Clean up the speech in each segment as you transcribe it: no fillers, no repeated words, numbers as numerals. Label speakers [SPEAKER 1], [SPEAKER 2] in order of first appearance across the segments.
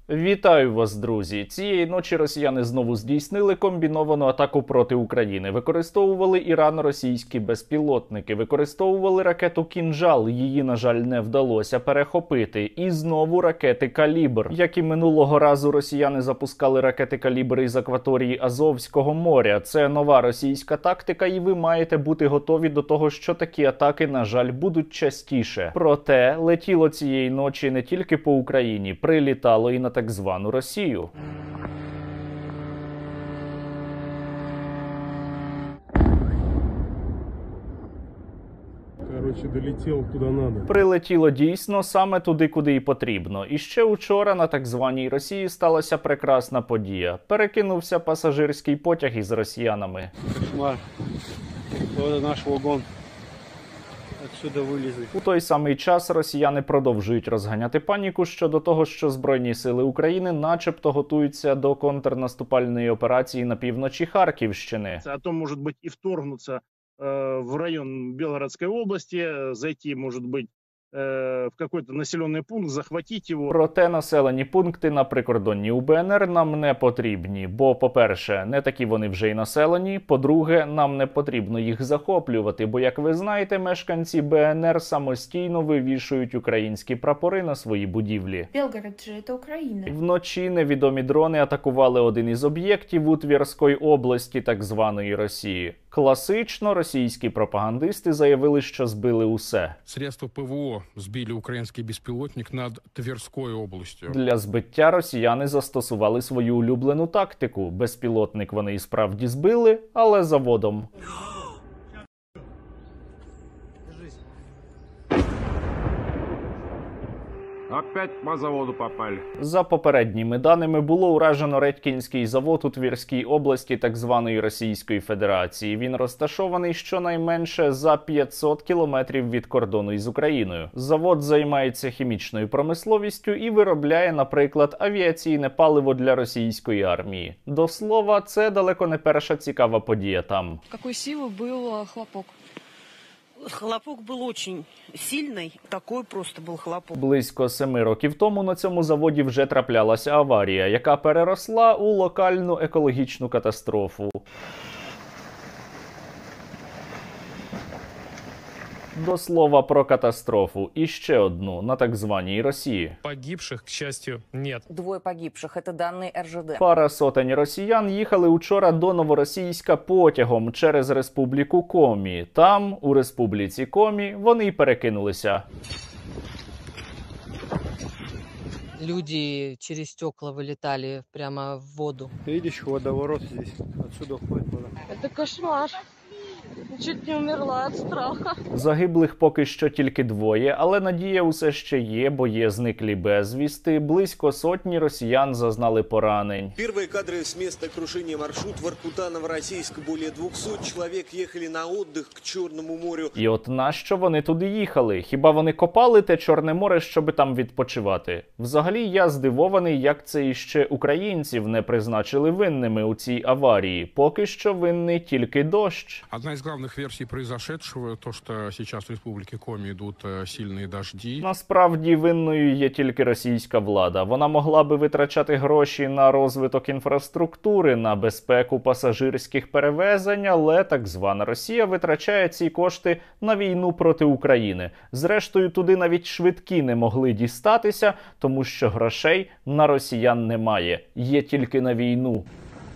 [SPEAKER 1] Вітаю вас, друзі! Цієї ночі росіяни знову здійснили комбіновану атаку проти України. Використовували ірано-російські безпілотники, використовували ракету «Кінжал», її, на жаль, не вдалося перехопити. І знову ракети «Калібр». Як і минулого разу, росіяни запускали ракети «Калібр» із акваторії Азовського моря. Це нова російська тактика, і ви маєте бути готові до того, що такі атаки, на жаль, будуть частіше. Проте летіло цієї ночі не тільки по Україні, прилітало і на так звану Росію.
[SPEAKER 2] Долетів куди надо.
[SPEAKER 1] Прилетіло дійсно саме туди, куди і потрібно. І ще учора на так званій Росії сталася прекрасна подія. Перекинувся пасажирський потяг із росіянами.
[SPEAKER 2] Кошмар. Ось наш вагон. Отсюда вилізли.
[SPEAKER 1] У той самий час росіяни продовжують розганяти паніку щодо того, що Збройні сили України начебто готуються до контрнаступальної операції на півночі Харківщини.
[SPEAKER 3] А то, може бути, і вторгнуться в район Белгородской области, зайти, может быть, в какой-то населенный пункт, захватить его.
[SPEAKER 1] Проте населені пункти на прикордонні УБНР нам не потрібні, бо, по-перше, не такі вони вже й населені, по-друге, нам не потрібно їх захоплювати, бо, як ви знаєте, мешканці БНР самостійно вивішують українські прапори на свої будівлі.
[SPEAKER 4] Белгород же это Украина.
[SPEAKER 1] Вночі невідомі дрони атакували один із об'єктів у Тверській області так званої Росії. Класично російські пропагандисти заявили, що збили усе.
[SPEAKER 5] Средства ПВО збили український безпілотник над Тверською областю.
[SPEAKER 1] Для збиття росіяни застосували свою улюблену тактику. Безпілотник вони і справді збили, але заводом.
[SPEAKER 6] Опять по заводу попали.
[SPEAKER 1] За попередніми даними, було уражено Редькінський завод у Тверській області так званої Російської Федерації. Він розташований щонайменше за 500 кілометрів від кордону із Україною. Завод займається хімічною промисловістю і виробляє, наприклад, авіаційне паливо для російської армії. До слова, це далеко не перша цікава подія там.
[SPEAKER 7] Какой силы был хлопок?
[SPEAKER 8] Хлопок был очень сильный, такой просто был хлопок.
[SPEAKER 1] Близько 7 років тому на цьому заводі вже траплялася аварія, яка переросла у локальну екологічну катастрофу. До слова про катастрофу. І ще одну на так званій Росії.
[SPEAKER 9] Погибших, к счастью, нет.
[SPEAKER 10] Двое погибших. Это данные РЖД.
[SPEAKER 1] Пара сотень росіян їхали учора до Новоросійська потягом через Республіку Комі. Там, у Республіці Комі, вони й перекинулися.
[SPEAKER 11] Люди через стекла вылетали прямо в воду.
[SPEAKER 2] Видишь, водоворот здесь. Отсюда ходит вода.
[SPEAKER 7] Это кошмар. Чуть не умерла от страха.
[SPEAKER 1] Загиблих поки що тільки двоє, але надія усе ще є, бо є зниклі безвісти. Близько сотні росіян зазнали поранень.
[SPEAKER 12] Первые кадры с места крушения маршрут Воркута-Новороссийск. Более 200 человек ехали на отдых к Черному морю.
[SPEAKER 1] І от нащо вони туди їхали? Хіба вони копали те Чорне море, щоби там відпочивати? Взагалі, я здивований, як це іще українців не призначили винними у цій аварії. Поки що винний тільки дощ.
[SPEAKER 5] Одна из главных версий произошедшего, то, что сейчас в Республике Коми идут сильные дожди.
[SPEAKER 1] Насправді винною є тільки російська влада. Вона могла би витрачати гроші на розвиток інфраструктури, на безпеку пасажирських перевезень, але так звана Росія витрачає ці кошти на війну проти України. Зрештою, туди навіть швидкі не могли дістатися, тому що грошей на росіян немає. Є тільки на війну.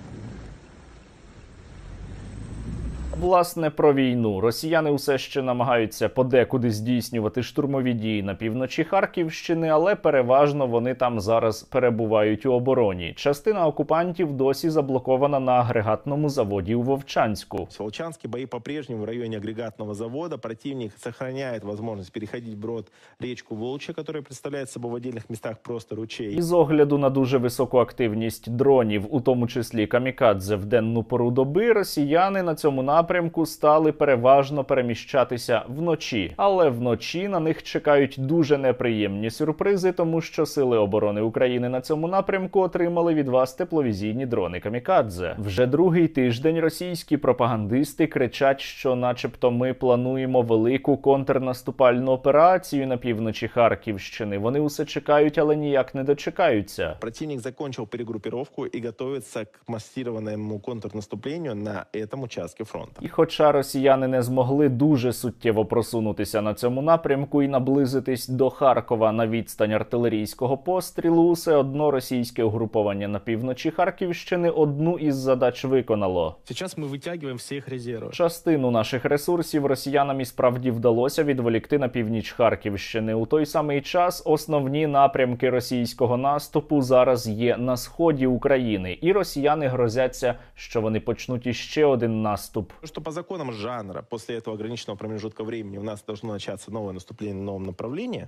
[SPEAKER 1] Власне, про війну. Росіяни усе ще намагаються подекуди здійснювати штурмові дії на півночі Харківщини, але переважно вони там зараз перебувають у обороні. Частина окупантів досі заблокована на агрегатному заводі у Вовчанську.
[SPEAKER 13] В Волчанске бои по-прежнему в районе агрегатного завода. Противник сохраняет возможность переходить вброд речку Волча, которая представляет собой в отдельных местах просто ручей.
[SPEAKER 1] І з огляду на дуже високу активність дронів, у тому числі камікадзе в денну пору доби, росіяни на цьому напрямку напрямку стали переважно переміщатися вночі. Але вночі на них чекають дуже неприємні сюрпризи, тому що Сили оборони України на цьому напрямку отримали від вас тепловізійні дрони «Камікадзе». Вже другий тиждень російські пропагандисти кричать, що начебто ми плануємо велику контрнаступальну операцію на півночі Харківщини. Вони усе чекають, але ніяк не дочекаються.
[SPEAKER 13] Противник закончил перегруппировку и готовится к массированному контрнаступлению на этом участке фронта.
[SPEAKER 1] І хоча росіяни не змогли дуже суттєво просунутися на цьому напрямку і наблизитись до Харкова на відстань артилерійського пострілу, усе одно російське угруповання на півночі Харківщини одну із задач виконало.
[SPEAKER 4] Сейчас мы вытягиваем все их резервы.
[SPEAKER 1] Частину наших ресурсів росіянам і справді вдалося відволікти на північ Харківщини. У той самий час основні напрямки російського наступу зараз є на сході України, і росіяни грозяться, що вони почнуть іще один наступ.
[SPEAKER 13] Что по законам жанра после этого ограниченного промежутка времени у нас должно начаться новое наступление на новом направлении,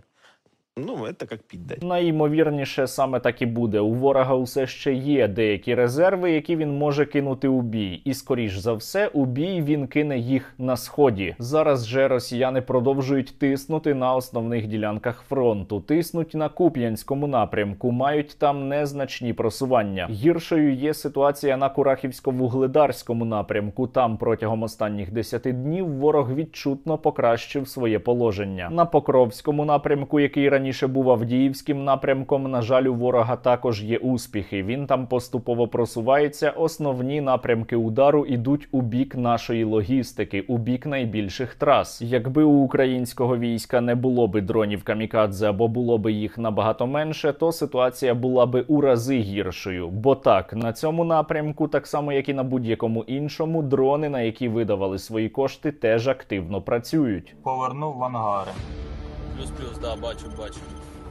[SPEAKER 13] це як пить дать.
[SPEAKER 1] Найімовірніше, саме так і буде. У ворога усе ще є деякі резерви, які він може кинути у бій. І, скоріш за все, у бій він кине їх на сході. Зараз же росіяни продовжують тиснути на основних ділянках фронту. Тиснуть на Куп'янському напрямку, мають там незначні просування. Гіршою є ситуація на Курахівсько-Вугледарському напрямку. Там протягом останніх 10 днів ворог відчутно покращив своє положення. На Покровському напрямку, який раніше був Авдіївським напрямком, на жаль, у ворога також є успіхи. Він там поступово просувається. Основні напрямки удару ідуть у бік нашої логістики, у бік найбільших трас. Якби у українського війська не було би дронів «Камікадзе» або було би їх набагато менше, то ситуація була би у рази гіршою. Бо так, на цьому напрямку, так само як і на будь-якому іншому, дрони, на які видавали свої кошти, теж активно працюють.
[SPEAKER 14] Повернув в ангари.
[SPEAKER 15] Плюс-плюс, да, бачу.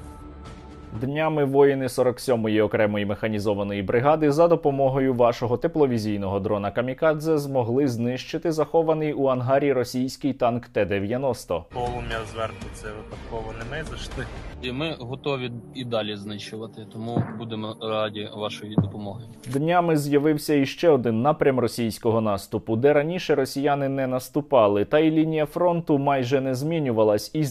[SPEAKER 1] Днями воїни 47-ї окремої механізованої бригади за допомогою вашого тепловізійного дрона «Камікадзе» змогли знищити захований у ангарі російський танк Т-90.
[SPEAKER 14] Полум'я зверху це випадково не ми зайшли. І ми готові і далі знищувати, тому будемо раді вашої допомоги.
[SPEAKER 1] Днями з'явився іще один напрям російського наступу, де раніше росіяни не наступали, та й лінія фронту майже не змінювалась із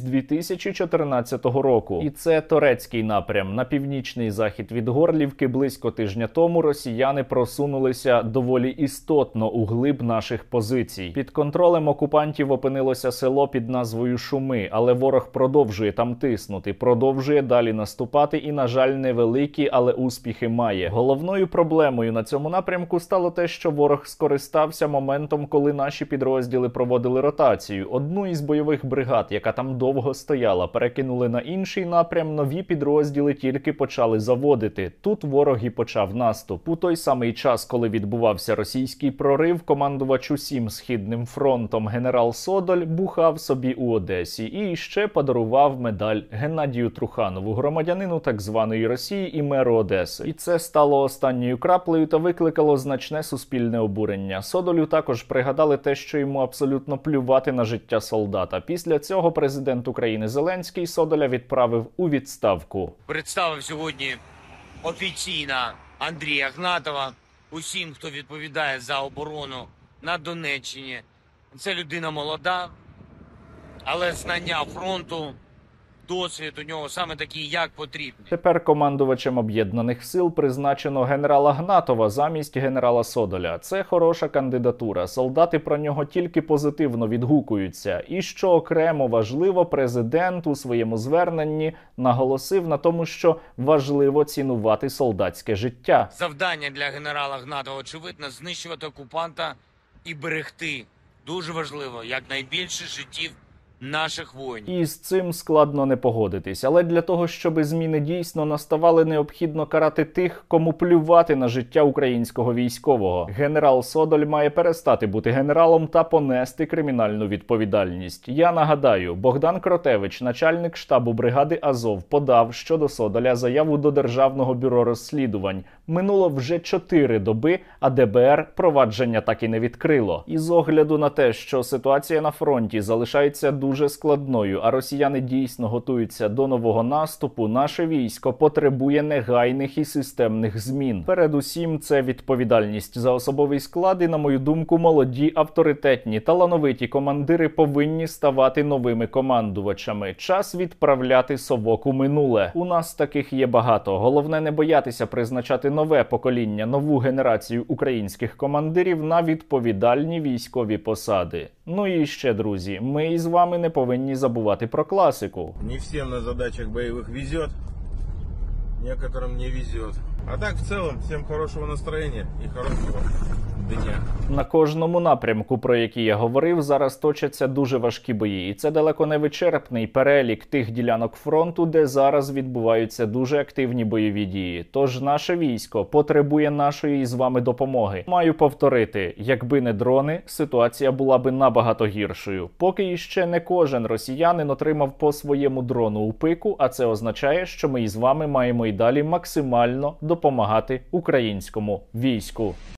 [SPEAKER 1] 2014 року. І це Торецький напрям. На північний захід від Горлівки близько тижня тому росіяни просунулися доволі істотно у глиб наших позицій. Під контролем окупантів опинилося село під назвою Шуми, але ворог продовжує там тиснути, продовжує далі наступати і, на жаль, невеликі, але успіхи має. Головною проблемою на цьому напрямку стало те, що ворог скористався моментом, коли наші підрозділи проводили ротацію. Одну із бойових бригад, яка там довго стояла, перекинули на інший напрям, нові підрозділи тільки почали заводити. Тут ворог і почав наступ. У той самий час, коли відбувався російський прорив, командувач усім Східним фронтом генерал Содоль бухав собі у Одесі і ще подарував медаль Геннадію Труханову, громадянину так званої Росії і меру Одеси. І це стало останньою краплею та викликало значне суспільне обурення. Содолю також пригадали те, що йому абсолютно плювати на життя солдата. Після цього президент України Зеленський Содоля відправив у відставку.
[SPEAKER 16] Представив сьогодні офіційно Андрія Гнатова усім, хто відповідає за оборону на Донеччині. Це людина молода, але знання фронту, досвід у нього саме такий, як потрібно.
[SPEAKER 1] Тепер командувачем Об'єднаних сил призначено генерала Гнатова замість генерала Содоля. Це хороша кандидатура. Солдати про нього тільки позитивно відгукуються. І що окремо важливо, президент у своєму зверненні наголосив на тому, що важливо цінувати солдатське життя.
[SPEAKER 16] Завдання для генерала Гнатова, очевидно, знищувати окупанта і берегти. Дуже важливо, якнайбільше життів наших воїнів.
[SPEAKER 1] І з цим складно не погодитись. Але для того, щоб зміни дійсно наставали, необхідно карати тих, кому плювати на життя українського військового. Генерал Содоль має перестати бути генералом та понести кримінальну відповідальність. Я нагадаю, Богдан Кротевич, начальник штабу бригади Азов, подав щодо Содоля заяву до Державного бюро розслідувань. Минуло вже 4 доби, а ДБР провадження так і не відкрило. І з огляду на те, що ситуація на фронті залишається дуже дуже складною, а росіяни дійсно готуються до нового наступу, наше військо потребує негайних і системних змін. Передусім, це відповідальність за особовий склад і, на мою думку, молоді, авторитетні, талановиті командири повинні ставати новими командувачами. Час відправляти совок у минуле. У нас таких є багато. Головне не боятися призначати нове покоління, нову генерацію українських командирів на відповідальні військові посади. Ну і ще, друзі, ми із вами не повинні забувати про класику.
[SPEAKER 17] Не всім на задачах бойових везет, некоторым не везет. А так, в целом, всем хорошего настроения и хорошего дня.
[SPEAKER 1] На кожному напрямку, про який я говорив, зараз точаться дуже важкі бої. І це далеко не вичерпний перелік тих ділянок фронту, де зараз відбуваються дуже активні бойові дії. Тож наше військо потребує нашої з вами допомоги. Маю повторити, якби не дрони, ситуація була би набагато гіршою. Поки іще не кожен росіянин отримав по своєму дрону у пику, а це означає, що ми із вами маємо і далі максимально допомагати українському війську.